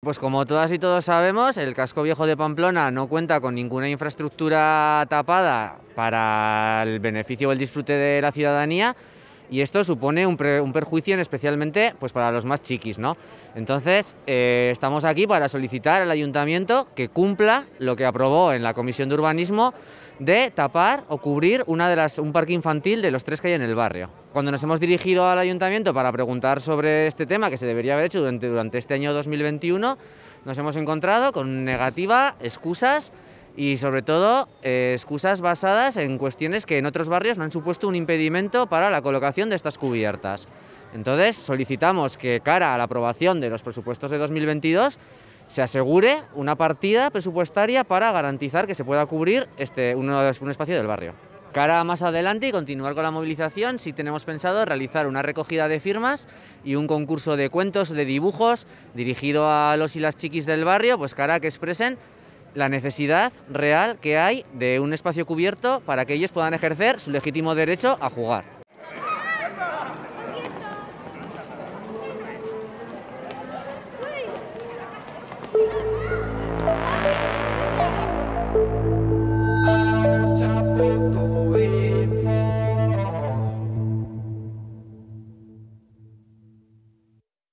Pues como todas y todos sabemos, el casco viejo de Pamplona no cuenta con ninguna infraestructura tapada para el beneficio o el disfrute de la ciudadanía, y esto supone un perjuicio especialmente pues para los más chiquis, ¿no? Entonces, estamos aquí para solicitar al ayuntamiento que cumpla lo que aprobó en la Comisión de Urbanismo de tapar o cubrir un parque infantil de los 3 que hay en el barrio. Cuando nos hemos dirigido al ayuntamiento para preguntar sobre este tema, que se debería haber hecho durante este año 2021, nos hemos encontrado con negativa, excusas y sobre todo excusas basadas en cuestiones que en otros barrios no han supuesto un impedimento para la colocación de estas cubiertas. Entonces solicitamos que, cara a la aprobación de los presupuestos de 2022, se asegure una partida presupuestaria para garantizar que se pueda cubrir un espacio del barrio. Cara a más adelante y continuar con la movilización, sí tenemos pensado realizar una recogida de firmas y un concurso de cuentos, de dibujos, dirigido a los y las chiquis del barrio, pues cara a que expresen la necesidad real que hay de un espacio cubierto para que ellos puedan ejercer su legítimo derecho a jugar.